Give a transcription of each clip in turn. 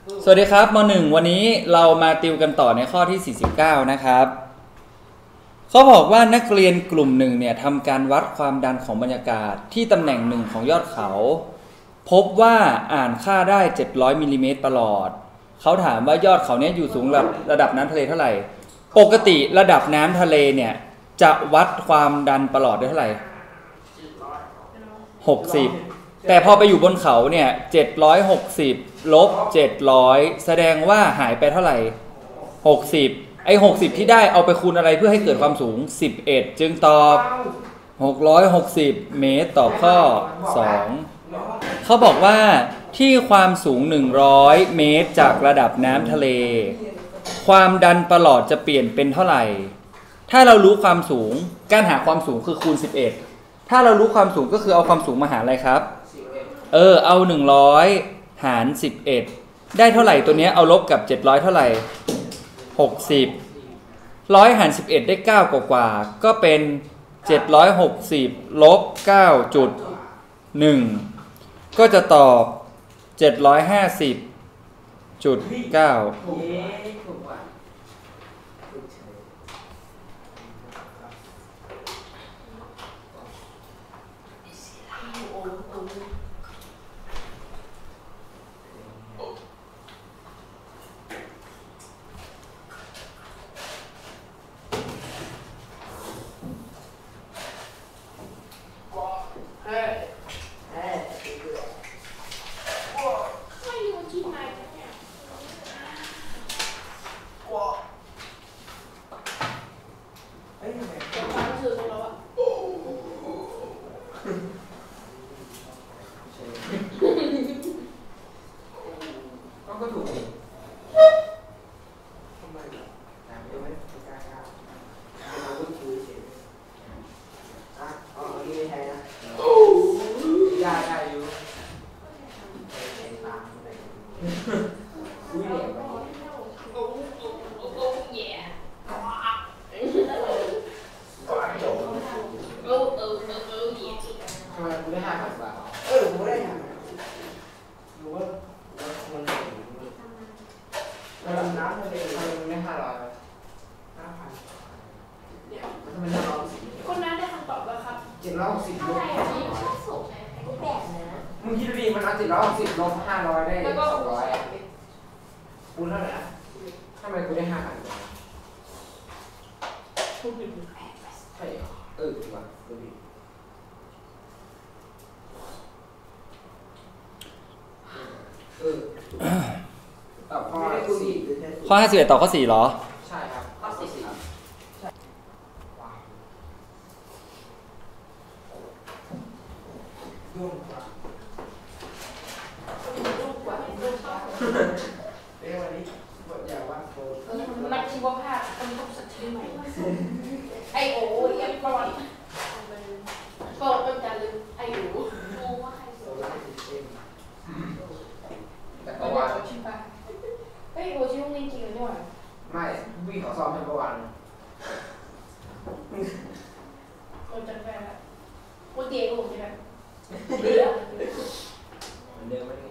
สวัสดีครับม.1 วันนี้เรามาติวกันต่อในข้อที่49นะครับเขาบอกว่านักเรียนกลุ่มหนึ่งเนี่ยทำการวัดความดันของบรรยากาศที่ตำแหน่งหนึ่งของยอดเขาพบว่าอ่านค่าได้700มิลลิเมตรประหลอดเขาถามว่ายอดเขาเนี่ยอยู่สูงระดับน้ำทะเลเท่าไหร่ปกติระดับน้ำทะเลเนี่ยจะวัดความดันประหลอดได้เท่าไหร่60แต่พอไปอยู่บนเขาเนี่ย760ลบ700แสดงว่าหายไปเท่าไหร่60ไอ้60ที่ได้เอาไปคูณอะไรเพื่อให้เกิดความสูง11จึงตอบ660เมตรตอบข้อ2เขาบอกว่าที่ความสูง100เมตรจากระดับน้ำทะเลความดันประหลอดจะเปลี่ยนเป็นเท่าไหร่ถ้าเรารู้ความสูงการหาความสูงคือคูณ11ถ้าเรารู้ความสูงก็คือเอาความสูงมาหารอะไรครับเอา100หาร11ได้เท่าไหร่ตัวนี้เอาลบกับ700เท่าไหร่60 100หาร11ได้9กว่าก็เป็น760ลบ 9.1 ก็จะตอบ750.9 มึงคิดดูดิมันเอา760ลบ500ได้200คูณเท่าไหร่นะทำไมกูได้5,000ใช่ดีกว่าดูดิตอบข้อ4 ข้อ51ตอบข้อ4เหรอใช่ครับข้อ4 นักชีวภาพต้องสักชื่อใหม่ไอโอเอ็มประวัติก็ต้องการลืมไอโอรู้ว่าใครสวยแต่ประวัติชิบะไอโอชื่อจริงๆเนี่ยไม่วิ่งขอซ้อมให้ประวัติคนจัดแฟนอะวันเดียวผมใช่ไหมเดิมไม่ได้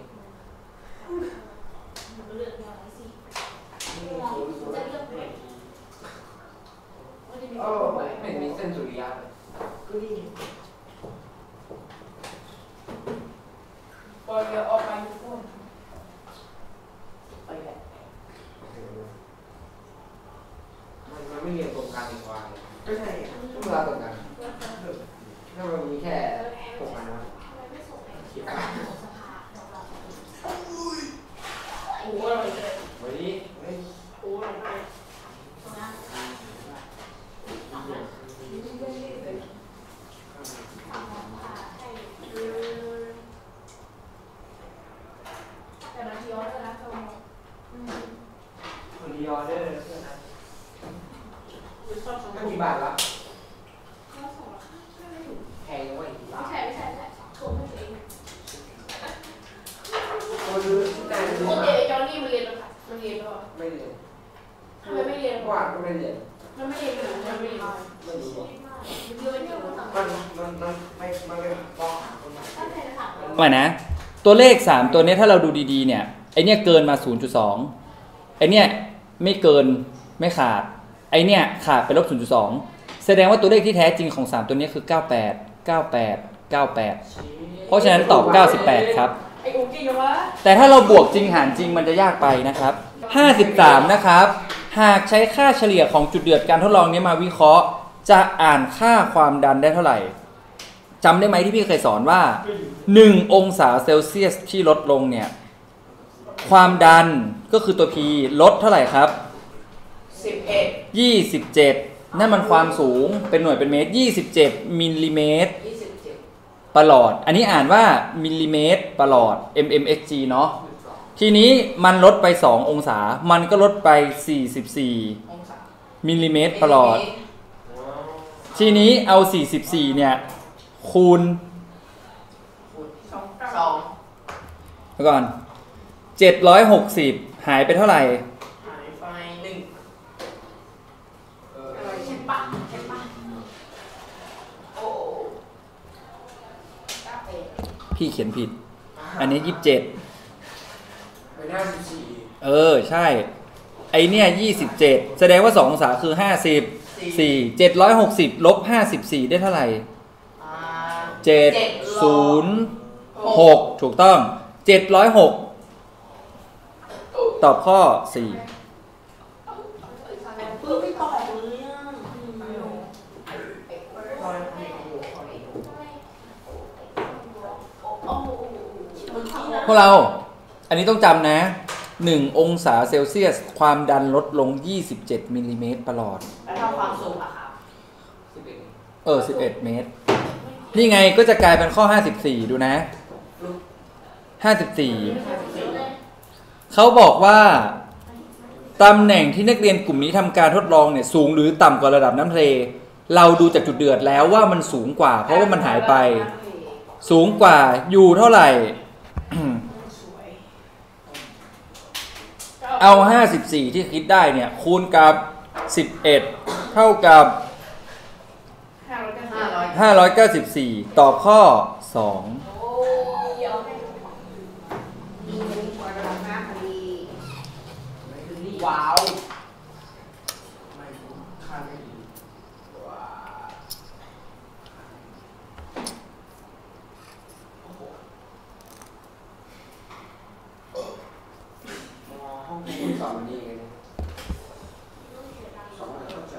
เลือกอะไรสิจะเลือกไหนไม่มีเส้นสุริยะเลยก็ดีปล่อยออกไปทุกคนไปแหละมันไม่เรียนตรงกันอีกว่าก็ใช่ต้องเวลาตรงกันถ้ามันมีแค่ตรงกันนะคิดว่าโอ้โหอะไรเลยวันนี้โอ้โหอะไรเลยแต่นาทีย้อนเลยนะคนดีออเดอร์เพื่อนนะตั้งกี่บาทละแพงกว่าอีกบาทไม่ใช่ถูกไม่เองโอ้ดูแต่โอเคจอห์นนี่มันเรียนแล้วค่ะมันเรียนแล้วไม่เรียนทำไมไม่เรียนว่าก็ไม่เรียนมันไม่เรียนหรือมันไม่เรียนไม่รู้มันเป็นปอหาคนใหม่ใหม่นะตัวเลข3ตัวนี้ถ้าเราดูดีๆเนี่ยไอเนี้ยเกินมา 0.2 ไอเนี้ยไม่เกินไม่ขาดไอเนี้ยขาดไปลบ 0.2 แสดงว่าตัวเลขที่แท้จริงของ3ตัวนี้คือ98 98 98เพราะฉะนั้นตอบ98ครับไอ้โอเคยังวะแต่ถ้าเราบวกจริงหารจริงมันจะยากไปนะครับ53นะครับหากใช้ค่าเฉลี่ยของจุดเดือดการทดลองนี้มาวิเคราะห์จะอ่านค่าความดันได้เท่าไหร่จำได้ไหมที่พี่เคยสอนว่า1องศาเซลเซียสที่ลดลงเนี่ยความดันก็คือตัว P ลดเท่าไหร่ครับ27นั่นมันความสูงเป็นหน่วยเป็นเมตร27มิลลิเมตรประหลอดอันนี้อ่านว่ามิลลิเมตรประหลอด mmHg เนาะทีนี้มันลดไป2องศามันก็ลดไป44มิลลิเมตรประหลอดทีนี้เอา44เนี่ยคูณ2ก่อน760หายไปเท่าไหร่หายไป1ใช่ปะโอ้พี่เขียนผิดอันนี้27 ไปหน้า14 ใช่ไอเนี่ย27แสดงว่า2องศาคือ54 760ลบ54ได้เท่าไหร่706ถูกต้อง706ตอบข้อ4พวกเราอันนี้ต้องจำนะ1องศาเซลเซียสความดันลดลง27มิลลิเมตรประหลอดแล้วเท่าความสูงอะครับ 11เมตรนี่ไงก็จะกลายเป็นข้อ54ดูนะ54เขาบอกว่าตำแหน่งที่นักเรียนกลุ่มนี้ทำการทดลองเนี่ยสูงหรือต่ำกว่าระดับน้ำทะเลเราดูจากจุดเดือดแล้วว่ามันสูงกว่าเพราะว่ามันหายไปสูงกว่าอยู่เท่าไหร่ เอา54ที่คิดได้เนี่ยคูณกับ11เท่ากับ594ตอบข้อ2 ว้าวห้องนี้สอนวันนี้ไงสอนเข้าใจ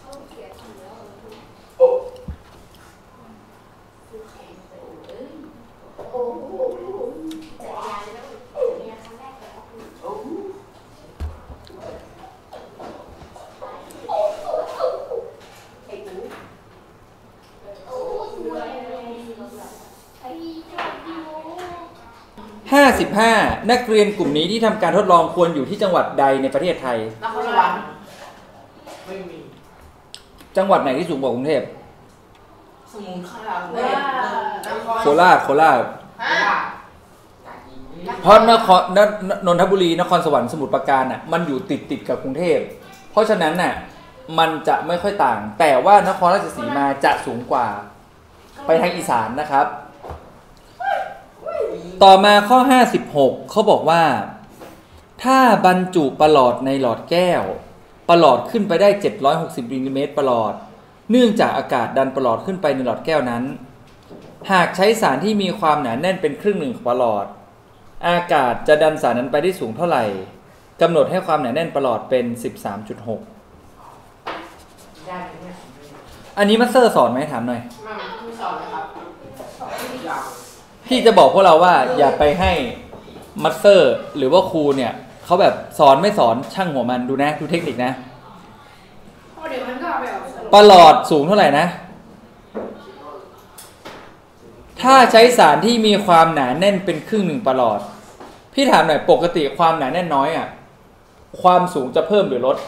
55นักเรียนกลุ่มนี้ที่ทำการทดลองควรอยู่ที่จังหวัดใดในประเทศไทยนครสวรรค์ไม่มีจังหวัดไหนที่สูงกว่ากรุงเทพสมุทรสาครโคราชเพราะนนทบุรีนครสวรรค์สมุทรปราการน่ะมันอยู่ติดกับกรุงเทพเพราะฉะนั้นน่ะมันจะไม่ค่อยต่างแต่ว่านครราชสีมาจะสูงกว่าไปทางอีสานนะครับต่อมาข้อ56เขาบอกว่าถ้าบรรจุประหลอดในหลอดแก้วประหลอดขึ้นไปได้760มิลลิเมตรประหลอดเนื่องจากอากาศดันประหลอดขึ้นไปในหลอดแก้วนั้นหากใช้สารที่มีความหนาแน่นเป็นครึ่งหนึ่งของประหลอดอากาศจะดันสารนั้นไปได้สูงเท่าไหร่กำหนดให้ความหนาแน่นประหลอดเป็น 13.6 อันนี้มัสเตอร์สอนไหมถามหน่อยไม่สอนเลยครับพี่จะบอกพวกเราว่าอย่าไปให้มัสเตอร์หรือว่าครูเนี่ยเขาแบบสอนไม่สอนช่างหัวมันดูนะดูเทคนิคนะเดี๋ยวมันก็ไปออกประหลอดสูงเท่าไหร่นะถ้าใช้สารที่มีความหนาแน่นเป็นครึ่งหนึ่งประหลอดพี่ถามหน่อยปกติความหนาแน่นน้อยอ่ะความสูงจะเพิ่มหรือลด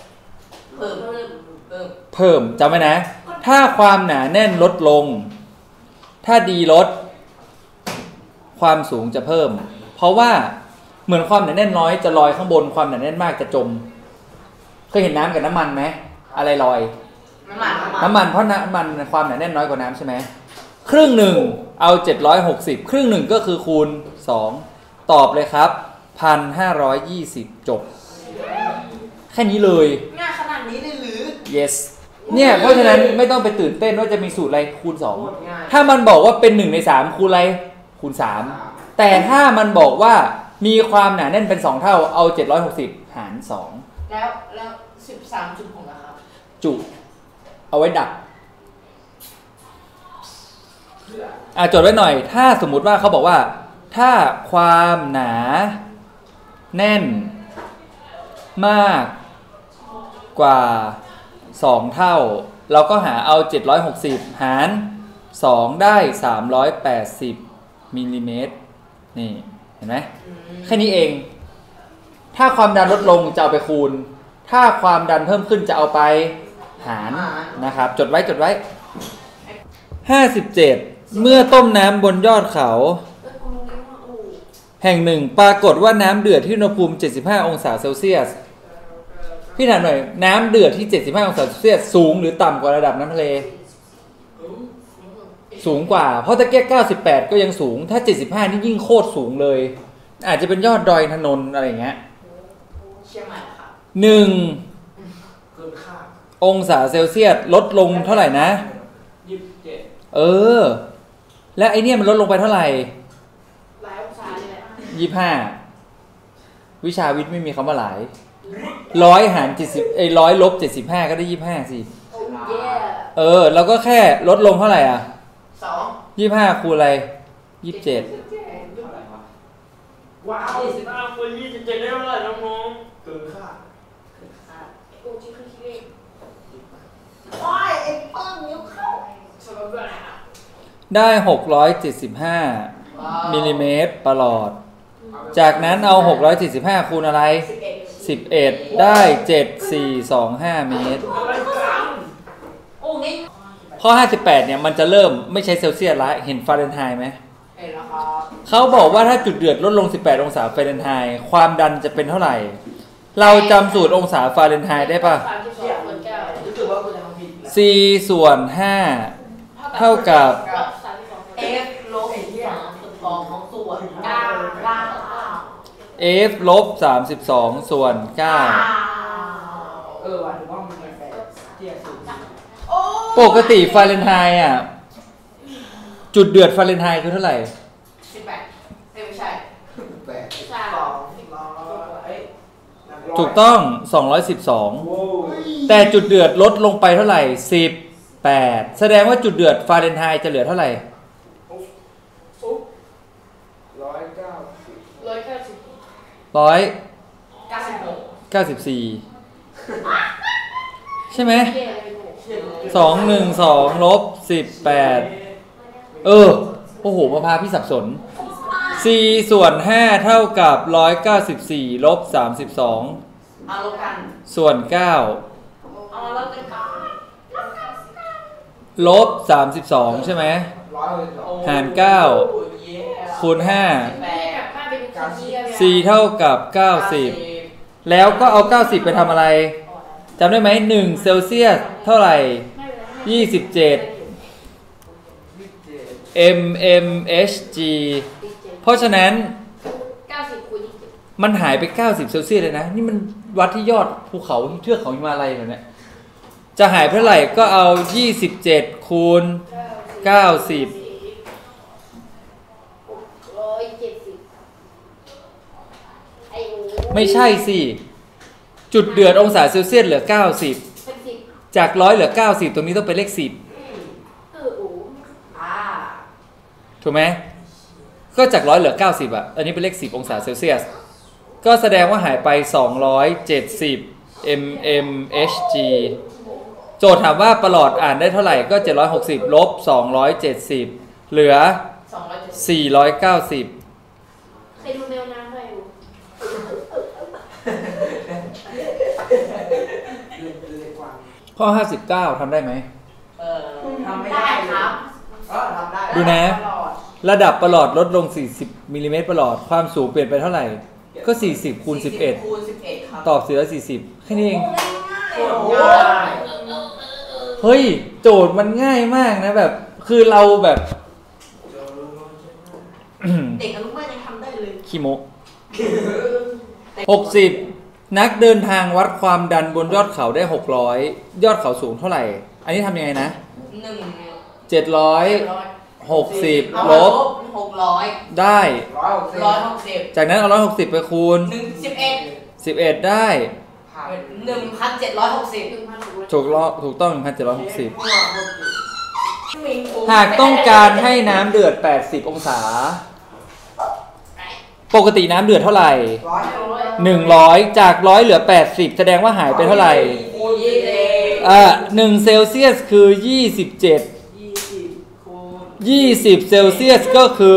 เพิ่มจำไว้นะถ้าความหนาแน่นลดลงถ้าดีลดความสูงจะเพิ่มเพราะว่าเหมือนความหนาแน่นน้อยจะลอยข้างบนความหนาแน่นมากจะจมเคยเห็นน้ำกับน้ำมันไหมอะไรลอยน้ำมันเพราะน้ำมันความหนาแน่นน้อยกว่าน้ำใช่ไหมครึ่งหนึ่งเอา760ครึ่งหนึ่งก็คือคูณ2ตอบเลยครับ 1,520 จบ แค่นี้เลยง่ายขนาดนี้เลยหรือ yes เนี่ยเพราะฉะนั้นไม่ต้องไปตื่นเต้นว่าจะมีสูตรอะไรคูณโคตรง่าย 2 ถ้ามันบอกว่าเป็น1ใน3คูณอะไรคูณ 3 แต่ถ้ามันบอกว่ามีความหนาแน่นเป็น2เท่าเอา760หาร2 แล้ว13จุดของเราครับจุเอาไว้ดักจดไว้หน่อยถ้าสมมุติว่าเขาบอกว่าถ้าความหนาแน่นมากกว่า2เท่าเราก็หาเอา760หาร2ได้380มิลลิเมตรนี่เห็นไหมแค่นี้เองถ้าความดันลดลงจะเอาไปคูณถ้าความดันเพิ่มขึ้นจะเอาไปหารนะครับจดไว้57เมื่อต้มน้ำบนยอดเขาแห่งหนึ่งปรากฏว่าน้ำเดือดที่อุณหภูมิ75องศาเซลเซียสพี่ถามหน่อยน้ำเดือดที่75องศาเซลเซียสสูงหรือต่ำกว่าระดับน้ำทะเลสูงกว่าเพราะตะเกียบ98ก็ยังสูงถ้า75นี่ยิ่งโคตรสูงเลยอาจจะเป็นยอดดอยถนนอะไรอย่างเงี้ยเชียงใหม่ครับ 1 เกินค่าองศาเซลเซียสลดลงเท่าไหร่นะ27และไอเนี่ยมันลดลงไปเท่าไหร่หลายองศาเลยแหละ 25วิชาวิทย์ไม่มีคำว่าหลาย100หาร70100ลบ75ก็ได้25สิแล้วก็แค่ลดลงเท่าไหร่อ่ะ25คูณอะไร27 ว้าว25คูณ27ได้เท่าไหร่น้องๆเกินค่าโอ้จริงคือคิดเองว้ายไอ้ป้องนิ้วเข้าสมบูรณ์ได้675มิลลิเมตรประหลอดจากนั้นเอา675คูณอะไร11ได้7425เมตรข้อ58เนี่ยมันจะเริ่มไม่ใช้เซลเซียสละเห็นฟาเรนไฮต์ไหมเห็นแล้วครับเขาบอกว่าถ้าจุดเดือดลดลง18องศาฟาเรนไฮต์ความดันจะเป็นเท่าไหร่เราจำสูตรองศาฟาเรนไฮต์ได้ปะ4 ส่วน 5เท่ากับ F ลบ32ของส่วน9 F ลบ32ส่วน9 ว่าถือว่ามันแปลกเทียบสูตรปกติฟาเรนไฮต์อ่ะจุดเดือดฟาเรนไฮต์คือเท่าไหร่ 18ไม่ใช่ถูกต้อง212แต่จุดเดือดลดลงไปเท่าไหร่18แสดงว่าจุดเดือดฟาเรนไฮต์จะเหลือเท่าไหร่194ใช่ไหม212ลบ18โอ้โหมาพาพี่สับสน4 ส่วน 5เท่ากับ194ลบ32 เอาลบกันส่วน9ลบ32ใช่ไหมหาร9คูณ5 4เท่ากับ90แล้วก็เอา90ไปทำอะไรจำได้ไหม1เซลเซียสเท่าไหร่27 mmHg เพราะฉะนั้นมันหายไป90เซลเซียสเลยนะนี่มันวัดที่ยอดภูเขาเทือกเขาหิมาลัยแบบนี้จะหายไปเท่าไหร่ก็เอา27คูณ90ไม่ใช่สิจุดเดือดองศาเซลเซียสเหลือ90จาก100เหลือ90ตรงนี้ต้องเป็นเลข10ถูกไหมก็จาก100เหลือ90อันนี้เป็นเลข10องศาเซลเซียสก็แสดงว่าหายไป270 mmHg โจทย์ถามว่าประหลอดอ่านได้เท่าไหร่ก็760ลบ270เหลือ490 ใครดูแมวน้ำไปข้อ59ทำได้ไหมทำไม่ได้ครับทำได้ดูนะระดับประหลอดลดลง40มิลลิเมตรประหลอดความสูงเปลี่ยนไปเท่าไหร่ก็40คูณ11ตอบ40แค่นี้เองเฮ้ยโจทย์มันง่ายมากนะแบบคือเราแบบเด็กอนุบาลยังทำได้เลยขี้โม 60 นักเดินทางวัดความดันบนยอดเขาได้600ยอดเขาสูงเท่าไหร่อันนี้ทำยังไงนะ760ลบ 600 ได้ 160 จากนั้นเอา160ไปคูณ11ได้ 1,760 ถูกต้อง 1,760 หากต้องการให้น้ำเดือด80องศาปกติน้ำเดือดเท่าไหร่100จาก100เหลือ80แสดงว่าหายไปเท่าไหร่1เซลเซียสคือ27 20เซลเซียสก็คือ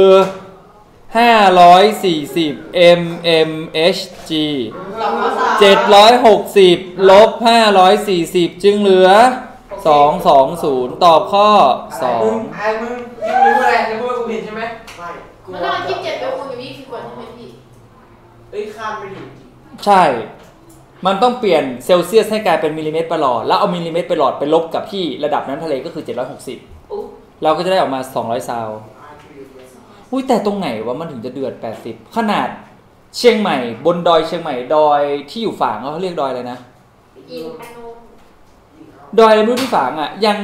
540 mmHg 760ลบ540จึงเหลือ220ตอบข้อ2 มึงรู้อะไรจะพูดกูผิดใช่ไหมไม่มันต้อง27ไปคูณกับ20ก่อนใช่ไหมพี่ข้ามไปดิใช่มันต้องเปลี่ยนเซลเซียสให้กลายเป็นมิลลิเมตรประหลอดแล้วเอามิลลิเมตรประหลอดไปลบกับที่ระดับน้ำทะเลก็คือ760เราก็จะได้ออกมา200ซาวอุ้ยแต่ตรงไหนวะมันถึงจะเดือด80ขนาดเชียงใหม่บนดอยเชียงใหม่ดอยที่อยู่ฝางเขาเรียกดอยอะไรนะดอยอะไรไม่รู้ที่ฝางอ่ะยัง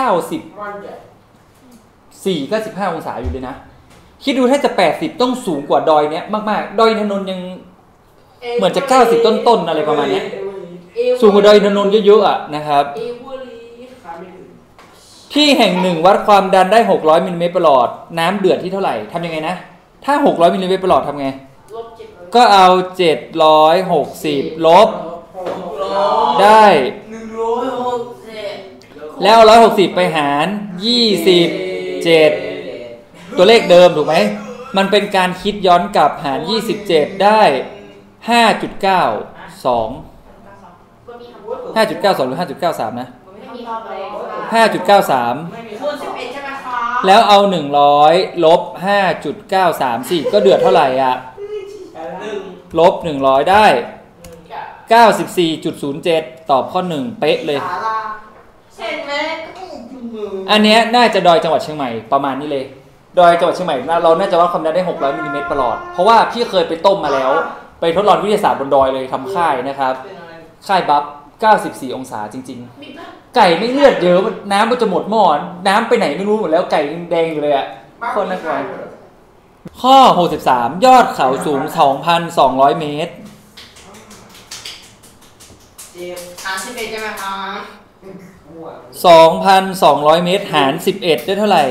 95องศาอยู่เลยนะคิดดูถ้าจะ80ต้องสูงกว่าดอยเนี้ยมากๆดอยอินทนนท์ยังเหมือนจะ90ต้นๆอะไรประมาณนี้สูงกว่าดอยอินทนนท์เยอะๆอ่ะนะครับที่แห่งหนึ่งวัดความดันได้600มิลลิเมตรประหลอดน้ำเดือดที่เท่าไหร่ทำยังไงนะถ้า600มิลลิเมตรประหลอดทำไงก็เอา760ลบได้แล้ว160ไปหาร27ตัวเลขเดิมถูกไหมมันเป็นการคิดย้อนกลับหาร27ได้5.92 หรือ 5.93 นะ5.93แล้วเอา100ลบ 5.934 ก็เดือดเท่าไหร่อ่ะลบ100ได้ 94.07 ตอบข้อ1เป๊ะเลยอันเนี้ยน่าจะดอยจังหวัดเชียงใหม่ประมาณนี้เลยดอยจังหวัดเชียงใหม่เราน่าจะวัดความดันได้600มิลลิเมตรประหลอดเพราะว่าพี่เคยไปต้มมาแล้วไปทดลองวิทยาศาสตร์บนดอยเลยทำค่ายนะครับค่ายบัฟ94องศาจริงๆไก่ไม่เลือดเยอะน้ำมันจะหมดหม้อน้ำไปไหนไม่รู้หมดแล้วไก่แดงอยู่เลยอ่ะคนน่ากลัวข้อ63ยอดเขาสูง 2,200 เมตร 31ใช่ไหมคะ 2,200 เมตรหาร11ได้เท่าไหร่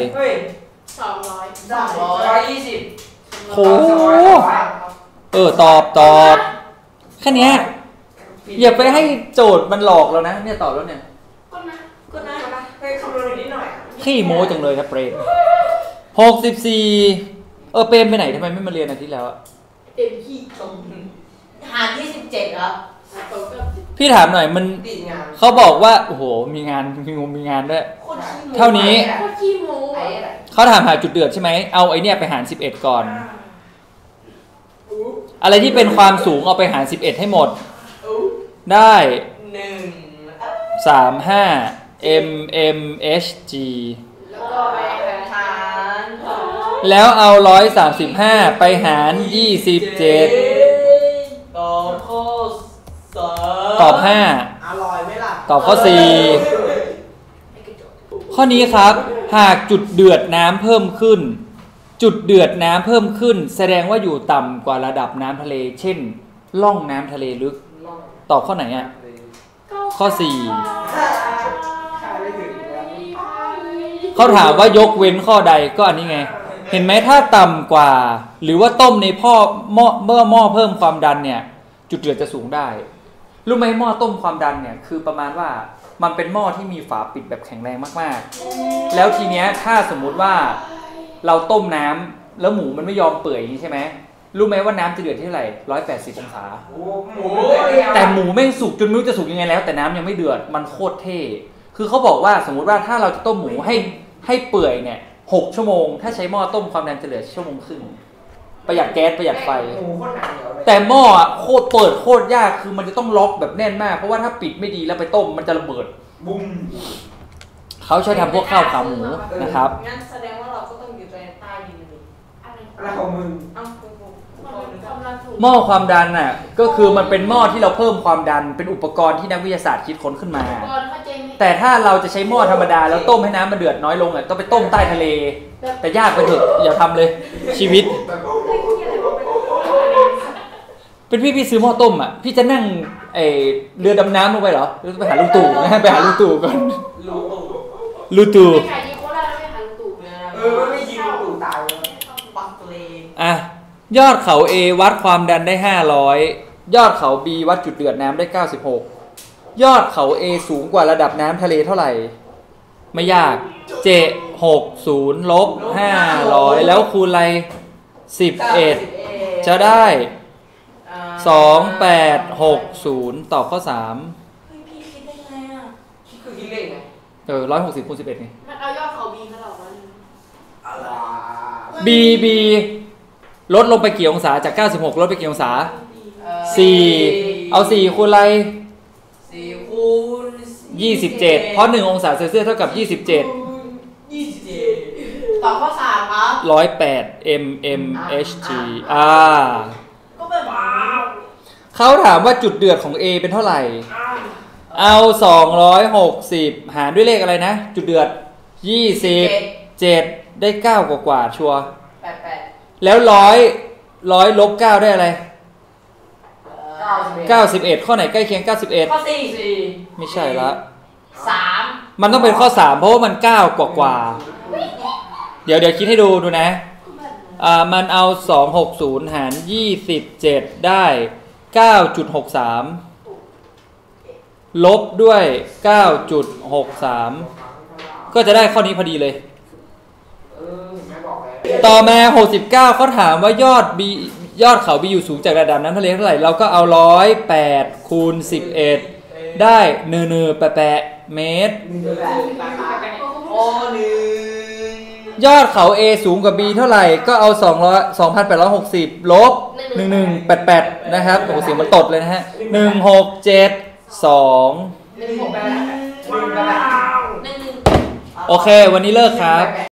220 โหตอบแค่นี้อย่าไปให้โจทย์มันหลอกเรานะเนี่ยตอบแล้วเนี่ยก็นะให้คำนวณนิดหน่อยขี้โม้จังเลยนะเปรม64เปรมไปไหนทำไมไม่มาเรียนอาทิตย์แล้วอะเต็มที่ตรงหาร27ครับพี่ถามหน่อยมันเขาบอกว่าโอ้โหมีงานด้วยเท่านี้เขาถามหาจุดเดือดใช่ไหมเอาไอเนี่ยไปหาร11ก่อนอะไรที่เป็นความสูงเอาไปหาร11ให้หมดได้35 mmHg แล้วเอา135ไปหาร27ตอบ5 อร่อยไหมล่ะตอบข้อ4ข้อนี้ครับหากจุดเดือดน้ำเพิ่มขึ้นแสดงว่าอยู่ต่ำกว่าระดับน้ำทะเลเช่นล่องน้ำทะเลลึกตอบข้อไหนอ่ะข้อ4เขาถามว่ายกเว้นข้อใดก็อันนี้ไงเห็นไหมถ้าต่ำกว่าหรือว่าต้มในหม้อเพิ่มความดันเนี่ยจุดเดือดจะสูงได้รู้ไหมหม้อต้มความดันเนี่ยคือประมาณว่ามันเป็นหม้อที่มีฝาปิดแบบแข็งแรงมากๆแล้วทีเนี้ยถ้าสมมุติว่าเราต้มน้ำแล้วหมูมันไม่ยอมเปื่อยอย่างนี้ใช่ไหมรู้ไหมว่าน้ำจะเดือดที่เท่าไหร่180องศาแต่หมูแม่งสุกจนไม่รู้จะสุกยังไงแล้วแต่น้ำยังไม่เดือดมันโคตรเท่คือเขาบอกว่าสมมุติว่าถ้าเราจะต้มหมูให้เปื่อยเนี่ย6 ชั่วโมงถ้าใช้หม้อต้มความดันจะเหลือ1 ชั่วโมงครึ่งประหยัดแก๊สประหยัดไฟแต่หม้อโคตรเปิดโคตรยากคือมันจะต้องล็อกแบบแน่นมากเพราะว่าถ้าปิดไม่ดีแล้วไปต้มมันจะระเบิดบุ้มเขาใช้ทำพวกข้าวขาหมูนะครับงั้นแสดงว่าเราก็ต้องอยู่ใต้ดินอะไรของมึงหม้อความดันน่ะก็คือมันเป็นหม้อที่เราเพิ่มความดันเป็นอุปกรณ์ที่นักวิทยาศาสตร์คิดค้นขึ้นมา แต่ถ้าเราจะใช้หม้อธรรมดาแล้วต้มให้น้ำมันเดือดน้อยลงอ่ะต้องไปต้มใต้ทะเลแต่ยากไปเถอะอย่าทำเลยชีวิตเป็นพี่ซื้อหม้อต้มอ่ะพี่จะนั่งเรือดำน้ำลงไปเหรอหรือไปหาลุงตู่นะไปหาลุงตู่ก่อนลุงตู่ไม่ขายดีโคราชแล้วไม่หาลุงตู่ไม่ยิงตู่ตายปักเลนอ่ะยอดเขา A วัดความดันได้500ยอดเขา B วัดจุดเดือดน้ำได้96ยอดเขา A สูงกว่าระดับน้ำทะเลเท่าไหร่ไม่ยาก760ลบ500แล้วคูณอะไร11จะได้2860ตอบข้อ3 พี่คิดได้ไงอ่ะคือคิดเลขไง 160คูณ11ไงมันเอายอดเขาบีมาหลอกมัน B ลดลงไปกี่องศาจาก96ลดไปกี่องศา4เอา4คูณอะไร 4คูณ 27เพราะ1องศาเซลเซียสเท่ากับ27 ตอบข้อ3ครับ 108 mmHg ก็แบบเขาถามว่าจุดเดือดของ A เป็นเท่าไหร่เอา260หารด้วยเลขอะไรนะจุดเดือด27ได้9กว่าชัวร์แล้ว100ลบ9ได้อะไร91ข้อไหนใกล้เคียง91 ข้อ4 ไม่ใช่ละ 3 มันต้องเป็นข้อ3เพราะว่ามัน9กว่าเดี๋ยวคิดให้ดูนะมันเอา260หาร27ได้9.63ลบด้วย9.63ก็จะได้ข้อนี้พอดีเลยต่อมา69เขาถามว่ายอดเขา B อยู่สูงจากระดับน้ำทะเลเท่าไหร่เราก็เอา108คูณ11ได้แปะเมตรยอดเขา A สูงกว่า B เท่าไหร่ก็เอา2,860ลบ1188นะครับโอ้เสียงมันตดเลยนะฮะ1672โอเควันนี้เลิกครับ